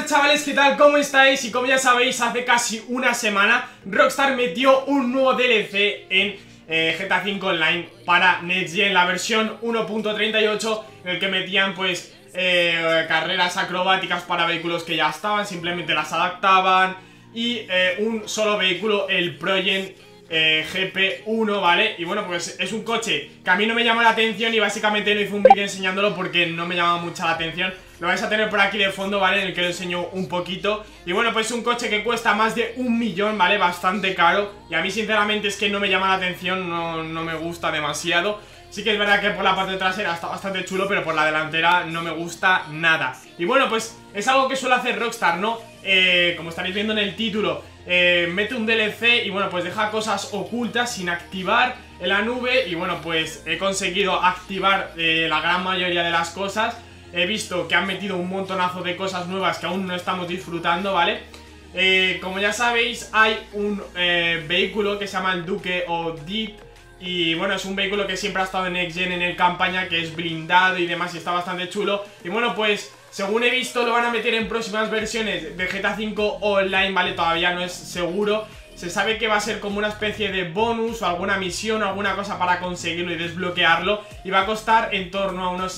buenas chavales, ¿qué tal? ¿Cómo estáis? Y como ya sabéis, hace casi una semana Rockstar metió un nuevo DLC en GTA V Online para Next Gen, la versión 1.38, en el que metían pues carreras acrobáticas para vehículos que ya estaban, simplemente las adaptaban, y un solo vehículo, el Project GP1, ¿vale? Y bueno, pues es un coche que a mí no me llama la atención y básicamente no hice un vídeo enseñándolo porque no me llama mucha la atención. Lo vais a tener por aquí de fondo, ¿vale? En el que lo enseño un poquito. Y bueno, pues es un coche que cuesta más de 1 millón, ¿vale? Bastante caro. Y a mí sinceramente es que no me llama la atención, no me gusta demasiado. Sí que es verdad que por la parte trasera está bastante chulo, pero por la delantera no me gusta nada. Y bueno, pues es algo que suele hacer Rockstar, ¿no? Como estaréis viendo en el título, mete un DLC y bueno, pues deja cosas ocultas sin activar en la nube. Y bueno, pues he conseguido activar la gran mayoría de las cosas. He visto que han metido un montonazo de cosas nuevas que aún no estamos disfrutando, ¿vale? Como ya sabéis, hay un vehículo que se llama el Duke o Deep. Y bueno, es un vehículo que siempre ha estado en Next Gen en el campaña, que es blindado y demás, y está bastante chulo. Y bueno, pues según he visto, lo van a meter en próximas versiones de GTA V Online, ¿vale? Todavía no es seguro. Se sabe que va a ser como una especie de bonus o alguna misión o alguna cosa para conseguirlo y desbloquearlo. Y va a costar en torno a unos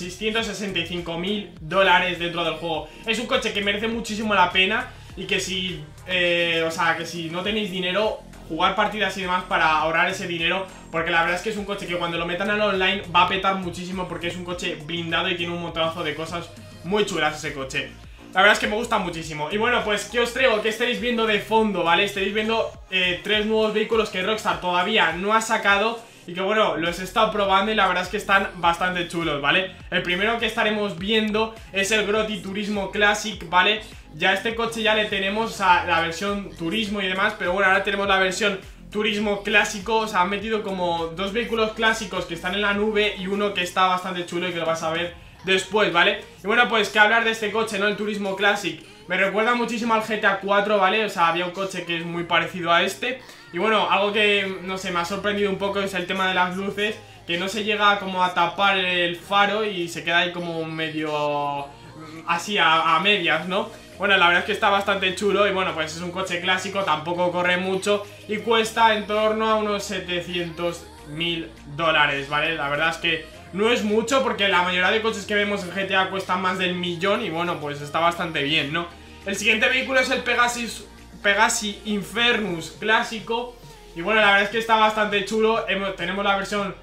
$665.000 dentro del juego. Es un coche que merece muchísimo la pena y que si, que si no tenéis dinero, jugar partidas y demás para ahorrar ese dinero, porque la verdad es que es un coche que cuando lo metan al online va a petar muchísimo, porque es un coche blindado y tiene un montonazo de cosas muy chulas ese coche. La verdad es que me gusta muchísimo. Y bueno, pues ¿qué os traigo? ¿Qué estáis viendo de fondo? ¿Vale? Estáis viendo 3 nuevos vehículos que Rockstar todavía no ha sacado y que bueno, los he estado probando y la verdad es que están bastante chulos, ¿vale? El primero que estaremos viendo es el Grotti Turismo Classic, ¿vale? Ya este coche ya le tenemos a la versión turismo y demás, pero bueno, ahora tenemos la versión turismo clásico. O sea, han metido como 2 vehículos clásicos que están en la nube y uno que está bastante chulo y que lo vas a ver después, ¿vale? Y bueno, pues que hablar de este coche, ¿no? El Turismo Classic me recuerda muchísimo al GTA 4, ¿vale? O sea, había un coche que es muy parecido a este. Y bueno, algo que, no sé, me ha sorprendido un poco es el tema de las luces, que no se llega como a tapar el faro y se queda ahí como medio así a medias, ¿no? Bueno, la verdad es que está bastante chulo y bueno, pues es un coche clásico, tampoco corre mucho y cuesta en torno a unos $700.000, ¿vale? La verdad es que no es mucho porque la mayoría de coches que vemos en GTA cuestan más del millón y bueno, pues está bastante bien, ¿no? El siguiente vehículo es el Pegasi Infernus clásico y bueno, la verdad es que está bastante chulo. Tenemos la versión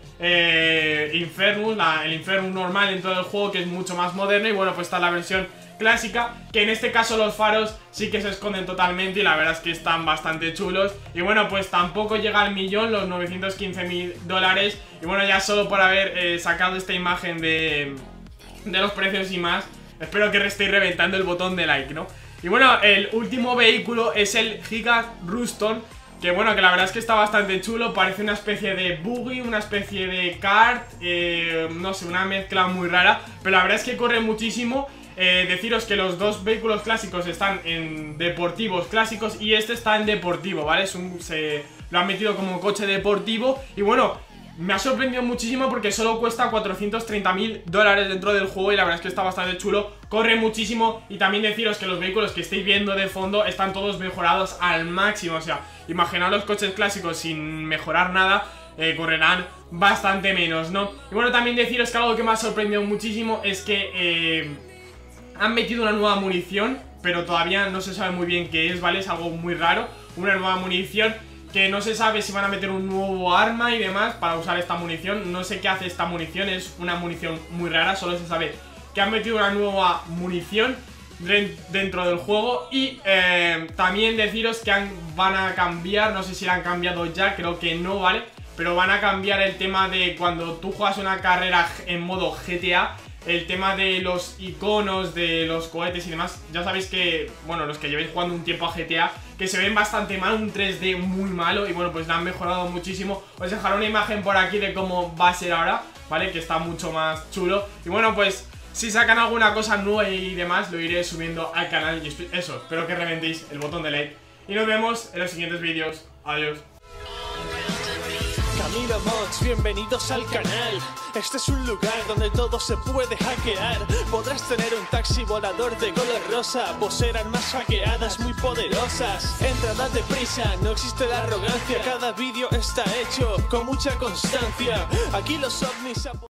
Infernus, el Infernus normal dentro del juego, que es mucho más moderna, y bueno, pues está la versión clásica, que en este caso los faros sí que se esconden totalmente y la verdad es que están bastante chulos. Y bueno, pues tampoco llega al millón, los $915.000. Y bueno, ya solo por haber sacado esta imagen de los precios y más, espero que estéis reventando el botón de like, ¿no? Y bueno, el último vehículo es el Giga Ruston, que bueno, que la verdad es que está bastante chulo. Parece una especie de buggy, una especie de kart, no sé, una mezcla muy rara, pero la verdad es que corre muchísimo. Deciros que los 2 vehículos clásicos están en deportivos clásicos y este está en deportivo, ¿vale? Lo han metido como coche deportivo y bueno, me ha sorprendido muchísimo porque solo cuesta $430.000 dentro del juego y la verdad es que está bastante chulo, corre muchísimo. Y también deciros que los vehículos que estáis viendo de fondo están todos mejorados al máximo, o sea, imaginaos los coches clásicos sin mejorar nada, correrán bastante menos, ¿no? Y bueno, también deciros que algo que me ha sorprendido muchísimo es que han metido una nueva munición, pero todavía no se sabe muy bien qué es, ¿vale? Es algo muy raro, una nueva munición que no se sabe si van a meter un nuevo arma y demás para usar esta munición. No sé qué hace esta munición, es una munición muy rara, solo se sabe que han metido una nueva munición dentro del juego. Y también deciros que van a cambiar, no sé si la han cambiado ya, creo que no, ¿vale? Pero van a cambiar el tema de cuando tú juegas una carrera en modo GTA, el tema de los iconos, de los cohetes y demás. Ya sabéis que, bueno, los que llevéis jugando un tiempo a GTA, que se ven bastante mal, un 3D muy malo. Y bueno, pues la han mejorado muchísimo. Os dejaré una imagen por aquí de cómo va a ser ahora, ¿vale? Que está mucho más chulo. Y bueno, pues si sacan alguna cosa nueva y demás, lo iré subiendo al canal. Y eso, espero que reventéis el botón de like. Y nos vemos en los siguientes vídeos. Adiós. Camilo Mods, bienvenidos al canal. Este es un lugar donde todo se puede hackear. Podrás tener un taxi volador de color rosa, poseer armas hackeadas muy poderosas. Entra, date prisa, no existe la arrogancia. Cada vídeo está hecho con mucha constancia. Aquí los ovnis